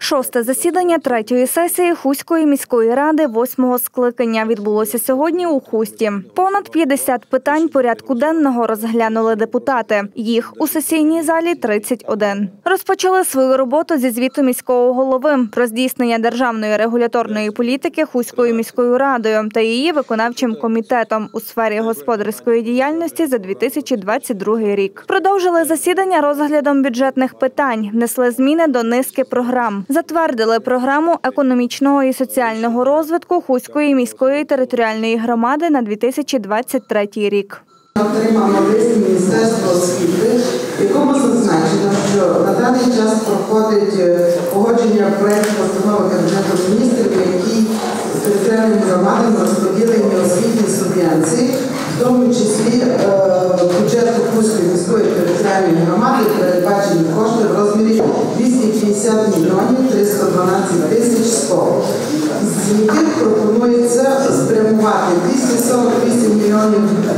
Шосте засідання третьої сесії Хуської міської ради 8-го скликання відбулося сьогодні у Хусті. Понад 50 питань порядку денного розглянули депутати. Їх у сесійній залі 31. Розпочали свою роботу зі звіту міського голови про здійснення державної регуляторної політики Хуською міською радою та її виконавчим комітетом у сфері господарської діяльності за 2022 рік. Продовжили засідання розглядом бюджетних питань, внесли зміни до низки програм. Затвердили програму економічного і соціального розвитку Хуської міської територіальної громади на 2023 рік. Отримано лист Міністерства освіти, в якому зазначено, що на даний час проходить погодження проєкту постанови Кабінету Міністрів, які територіальним громадам розподілені освітні субвенції, в тому числі бюджету Хуської міської територіальної громади передбачені кошти в розмірі 250 мільйонів 312 тисяч 100. З яких пропонується спрямувати 248 мільйонів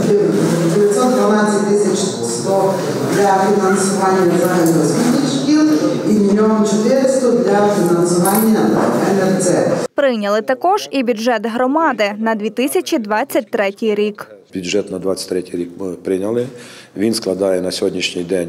912 тисяч 100 для фінансування загальноосвітніх шкіл і 1 400 000 для фінансування НРЦ. Прийняли також і бюджет громади на 2023 рік. Бюджет на 2023 рік ми прийняли. Він складає на сьогоднішній день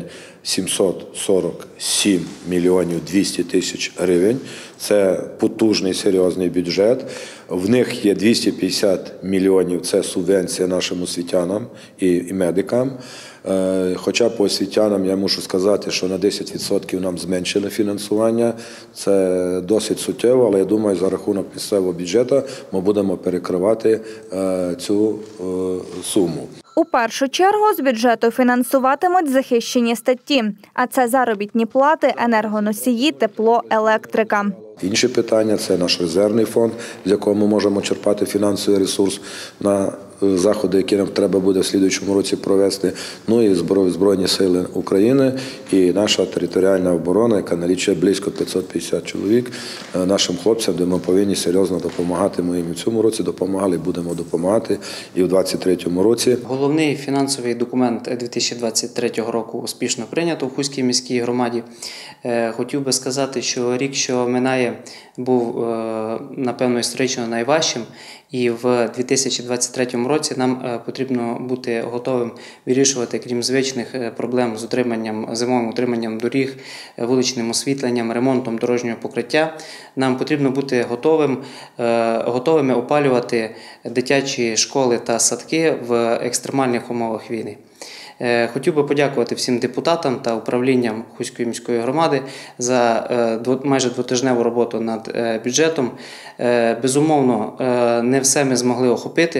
747 мільйонів 200 тисяч гривень. Це потужний, серйозний бюджет. В них є 250 мільйонів – це субвенція нашим освітянам і медикам. Хоча по освітянам я мушу сказати, що на 10% нам зменшили фінансування. Це досить суттєво, але я думаю, за рахунок місцевого бюджету ми будемо перекривати цю суму. У першу чергу з бюджету фінансуватимуть захищені статті, а це заробітні плати, енергоносії, тепло, електрика. Інші питання – це наш резервний фонд, з якого ми можемо черпати фінансовий ресурс на заходи, які нам треба буде в слідуючому році провести. Ну і Збройні сили України і наша територіальна оборона, яка налічує близько 550 чоловік, нашим хлопцям, де ми повинні серйозно допомагати. Ми їм і в цьому році допомагали, будемо допомагати і в 2023 році. Головний фінансовий документ 2023 року успішно прийнято в Хуській міській громаді. Хотів би сказати, що рік, що минає, був, напевно, історично найважчим. І в 2023 році нам потрібно бути готовим вирішувати, крім звичних проблем з утриманням, зимовим утриманням доріг, вуличним освітленням, ремонтом дорожнього покриття. Нам потрібно бути готовими опалювати дитячі школи та садки в екстремальних умовах війни. Хотів би подякувати всім депутатам та управлінням Хуської міської громади за майже двотижневу роботу над бюджетом. Безумовно, не все ми змогли охопити,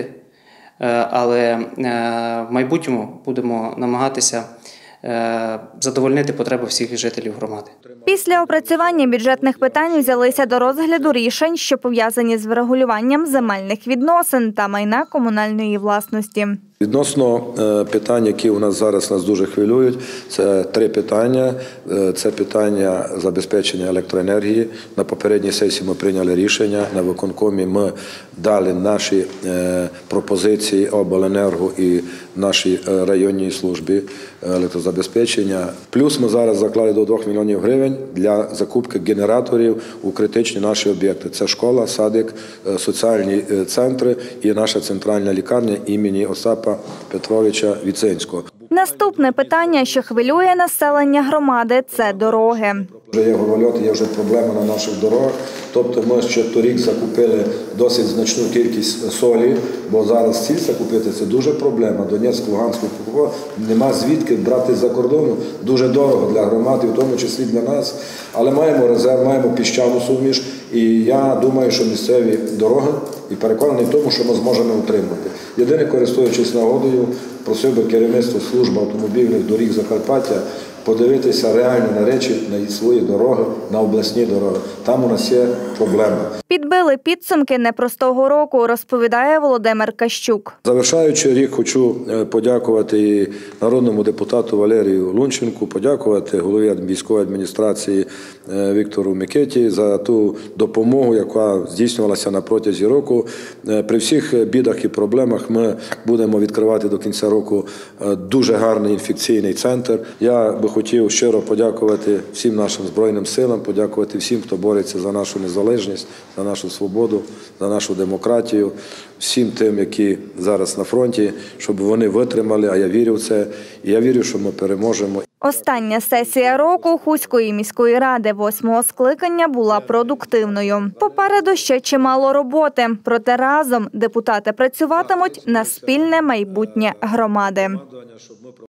але в майбутньому будемо намагатися задовольнити потреби всіх жителів громади. Після опрацювання бюджетних питань взялися до розгляду рішень, що пов'язані з врегулюванням земельних відносин та майна комунальної власності. Відносно питань, які у нас зараз дуже хвилюють, це 3 питання. Це питання забезпечення електроенергії. На попередній сесії ми прийняли рішення. На виконкомі ми дали наші пропозиції обленерго і нашій районній службі електрозабезпечення. Плюс ми зараз заклали до 2 мільйонів гривень для закупки генераторів у критичні наші об'єкти. Це школа, садик, соціальні центри і наша центральна лікарня імені Остапа Петровича Віценського. Наступне питання, що хвилює населення громади – це дороги. Вже є горлольоти, є вже проблема на наших дорогах. Тобто ми ще торік закупили досить значну кількість солі, бо зараз сіль закупити – це дуже проблема. Донецьк, Луганськ, нема звідки брати з-за кордону. Дуже дорого для громади, в тому числі для нас. Але маємо резерв, маємо піщану суміш. І я думаю, що місцеві дороги, і переконаний в тому, що ми зможемо утримати. Єдине, користуючись нагодою, просив би керівництво служби автомобільних доріг Закарпаття подивитися реально на речі, на свої дороги, на обласні дороги. Там у нас є проблема. Підбили підсумки непростого року, розповідає Володимир Кащук. Завершаючи рік, хочу подякувати і народному депутату Валерію Лунченку, подякувати голові міської адміністрації Віктору Микиті за ту допомогу, яка здійснювалася на протязі року. При всіх бідах і проблемах ми будемо відкривати до кінця року дуже гарний інфекційний центр. Я би хотів щиро подякувати всім нашим Збройним силам, подякувати всім, хто бореться за нашу незалежність, за нашу свободу, за нашу демократію, всім тим, які зараз на фронті, щоб вони витримали, а я вірю в це, і я вірю, що ми переможемо. Остання сесія року Хуської міської ради 8-го скликання була продуктивною. Попереду ще чимало роботи, проте разом депутати працюватимуть на спільне майбутнє громади.